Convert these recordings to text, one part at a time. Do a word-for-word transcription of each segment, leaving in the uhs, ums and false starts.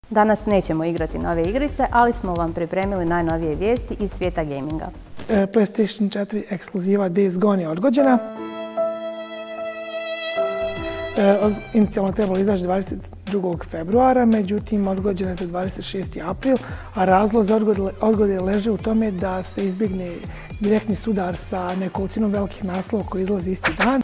Danas nećemo igrati nove igrice, ali smo vam pripremili najnovije vijesti iz svijeta gaminga. PlayStation četiri ekskluziva Days Gone je odgođena. Inicijalno trebalo izaći dvadeset drugog februara, međutim odgođena je za dvadeset šesti april, a razlozi odgode leže u tome da se izbjegne direktni sudar sa nekolicinom velikih naslova koji izlazi isti dan.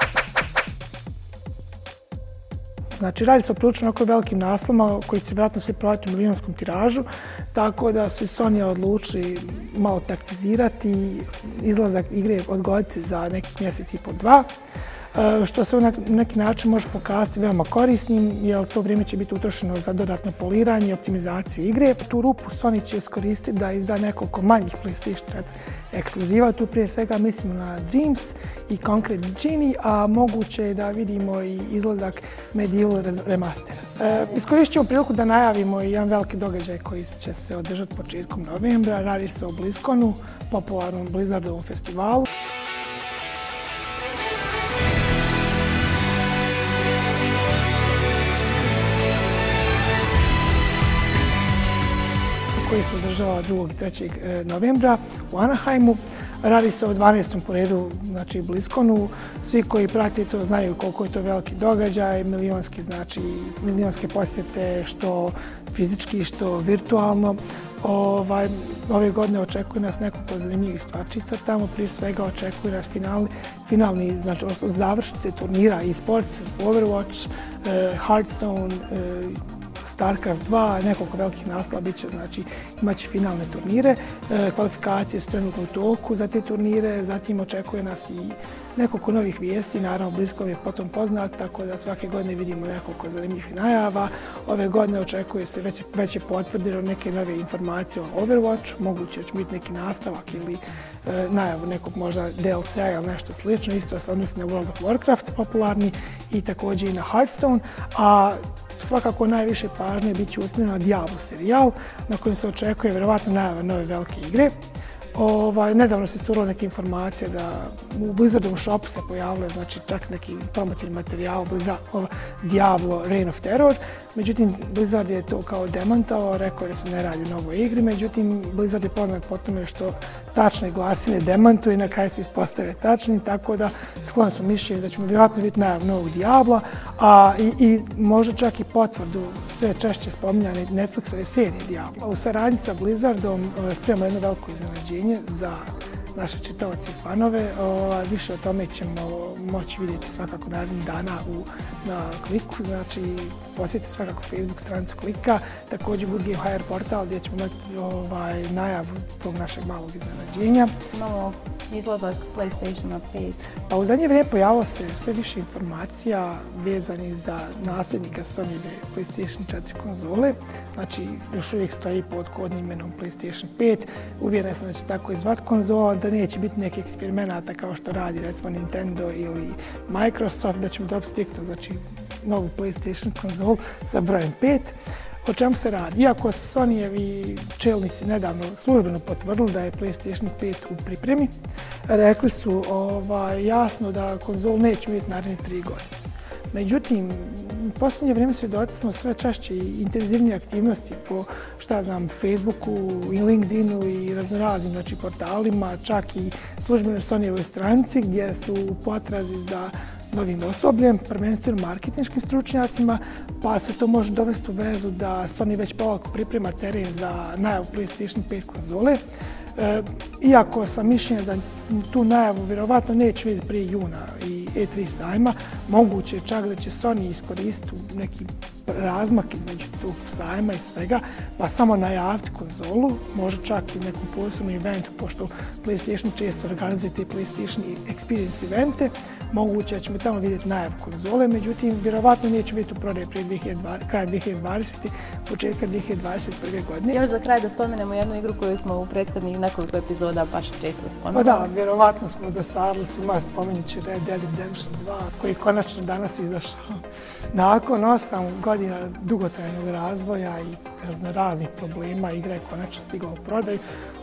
Znači, radi se o prilično oko velikim naslovima koji će vjerojatno svi prodati u milionskom tiražu, tako da su i Sony odlučili malo taktizirati i izlazak igre odgoditi za nekih mjesec i po dva, što se na neki način može pokazati veoma korisnim, jer to vrijeme će biti utrošeno za dodatno poliranje i optimizaciju igre. Tu rupu Sony će iskoristiti da izda nekoliko manjih PlayStation četiri ekskluziva. Tu prije svega mislimo na Dreams i Concrete Genie, a moguće je da vidimo i izlazak Medieval remastera. E, iskoristit ćemo priliku da najavimo i jedan veliki događaj koji će se održati početkom novembra. Radi se o BlizzConu, popularnom Blizzardovom festivalu. Koji se održava drugog i trećeg novembra u Anaheimu. Radi se o dvanaestom po redu, znači BlizzConu. Svi koji prate to znaju koliko je to veliki događaj, milionski, znači milionske posjete, što fizički, što virtualno. Ovaj, ove godine očekuje nas nekoliko zanimljivih stvarčica. Tamo prije svega očekuje nas finalni, finalni znači završnice turnira i sports, Overwatch, Hearthstone, StarCraft dva, nekoliko velikih naslova bit će, znači imat će finalne turnire, kvalifikacije su trenutno u toku za te turnire, zatim očekuje nas i nekoliko novih vijesti, naravno BlizzCon je potom poznat, tako da svake godine vidimo nekoliko zanimljivih najava. Ove godine očekuje se već, već je potvrdeno neke nove informacije o Overwatch, moguće će biti neki nastavak ili e, najavu nekog možda D L C-a ili nešto slično, isto se odnosi na World of Warcraft popularni i također i na Hearthstone, a svakako najviše pažnje bit će usmjereno na Diablo serijal, na kojem se očekuje vjerovatno najava nove velike igre. Ovaj, nedavno se iscurilo neke informacije da u Blizzardovom shopu se pojavile, znači čak neki promocijni materijal Diablo Reign of Terror. Međutim, Blizzard je to kao demantao, rekao je da se ne radi o novoj igri, međutim, Blizzard je poznat po tome što tačne glasine demantuje i na kraju se ispostave tačnim, tako da skloni smo mišljenje da ćemo vjerojatno vidjeti najav novog Diabla, a i, i možda čak i potvrdu sve češće spominjane Netflixove serije Diabla. U saradnji sa Blizzardom spremamo jedno veliko iznenađenje za naše čitaoce i fanove. O, više o tome ćemo moći vidjeti svakako narednih dana u, na Kliku, znači posjetite svakako Facebook stranicu Klika, također Good Game H R portal gdje ćemo imati ovaj, najavu tog našeg malog iznenađenja. Imamo izlazak PlayStationa pet. Pa u zadnje vrijeme pojavilo se sve više informacija vezanih za nasljednika Sonyjeve PlayStation četiri konzole. Znači, još uvijek stoji pod kodnim imenom PlayStation pet. Uvjeren sam da će tako izvat konzola, da neće biti nekih eksperimenata kao što radi recimo Nintendo ili Microsoft, da ćemo dobiti stikto, znači novu PlayStation konzolu sa brojem pet. O čemu se radi? Iako su Sonyjevi čelnici nedavno službeno potvrdili da je PlayStation pet u pripremi, rekli su ovaj, jasno da konzol neće biti naredne tri godine. Međutim, u posljednje vrijeme svjedoci smo sve češće i intenzivnije aktivnosti po, šta znam, Facebooku i LinkedInu i raznoraznim znači, portalima, čak i službenoj Sonyjevoj stranici gdje su u potrazi za novim osobljem, prvenstveno marketinškim stručnjacima, pa se to može dovesti u vezu da Sony već polako priprema teren za najavu PlayStation pet konzole. E, iako sam mišljenja da tu najavu vjerovatno neće vidjeti prije juna i E tri sajma, moguće je čak da će Sony iskoristiti neki razmak između tog sajma i svega, pa samo najaviti konzolu, može čak i nekom posebnom eventu, pošto PlayStation često organizuje te PlayStation Experience evente, moguće da ćemo tamo vidjeti najavu konzole, međutim, vjerovatno neće biti u prodaji prije kraja dvije hiljade dvadesete. početka dvije hiljade dvadeset prve. godine. Još za kraj da spomenemo jednu igru koju smo u prethodnih nekoliko epizoda baš često spomenuli. Pa da, vjerovatno smo dosadili svima spominjući Red Dead Redemption dva, koji konačno danas izašao. Nakon osam godina dugotrajnog razvoja i raznoraznih problema, igra je konačno stigla u prodaju.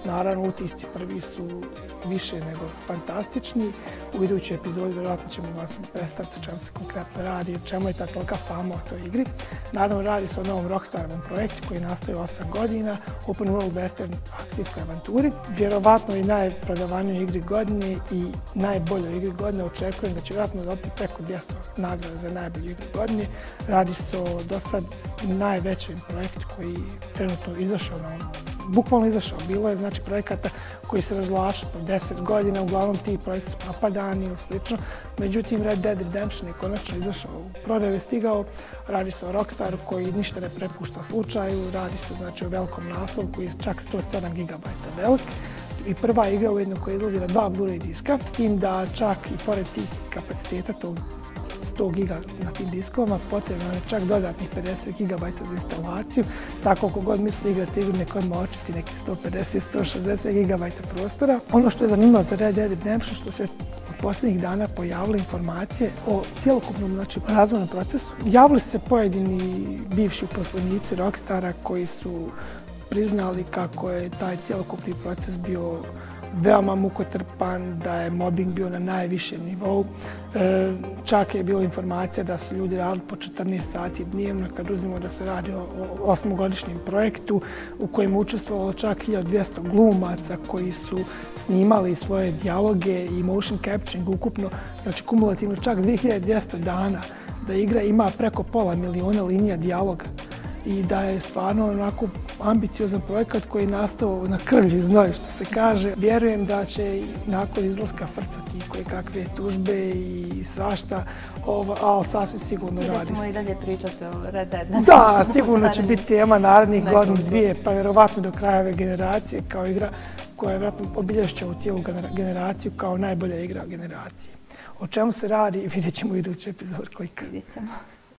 Naravno, utisci prvi su više nego fantastični. U idućoj epizodi vjerojatno ćemo vas predstaviti o čemu se konkretno radi, o čemu je ta tolika fama o toj igri. Naravno, radi se o novom Rockstarovom projektu koji nastoji osam godina, Open World Western akcijskoj avanturi. Vjerovatno i najprodavanijoj igri godine i najboljoj igri godine. Očekujem da će vjerojatno dobiti preko dvjesto nagrada za najbolju igru godine. Radi se o do sad najvećem projektu koji trenutno izašao na ovom. Bukvalno izašao. Bilo je znači projekata koji se razvlače po deset godina, uglavnom ti projekti su propadani ili slično. Međutim, Red Dead Redemption je konačno izašao u prodaju, je stigao. Radi se o Rockstaru koji ništa ne prepušta slučaju. Radi se znači o velikom naslovu koji je čak sto sedam gigabajta velik. I prva igra ujedno koja izlazi na dva Blu-ray diska, s tim da čak i pored tih kapaciteta tog sto giga na tim diskovima, potrebno je čak dodatnih pedeset gigabajta za instalaciju. Tako kogod misli igrati igru, neko odmah očisti neki sto pedeset do sto šezdeset gigabajta prostora. Ono što je zanimljivo za Red Dead Redemption, što se od posljednjih dana pojavile informacije o cjelokupnom znači, razvojnom procesu. Javili se pojedini bivši uposlenici Rockstara koji su priznali kako je taj cjelokupni proces bio veoma mukotrpan, da je mobbing bio na najvišem nivou. E, čak je bilo informacija da su ljudi radili po četrnaest sati dnevno, kad uzmemo da se radi o osmogodišnjem projektu u kojem je učestvovalo čak hiljadu dvjesto glumaca koji su snimali svoje dijaloge i motion capturing ukupno, znači kumulativno čak dvije hiljade dvjesto dana, da igra ima preko pola miliona linija dijaloga i da je stvarno onako ambiciozan projekat koji je nastao na krvlju i znoju, što se kaže. Vjerujem da će i nakon izlaska frcati koje kakve tužbe i svašta, ali sasvim sigurno radi se. I da ćemo i dalje pričati o Red Dead. Da, sigurno će biti tema narednih godinu, dvije, pa vjerovatno do kraja ove generacije kao igra koja je vjerojatno obilježila u cijelu generaciju kao najbolja igra generacije. O čemu se radi vidjet ćemo u idućoj epizodi Klika. Vidjet ćemo.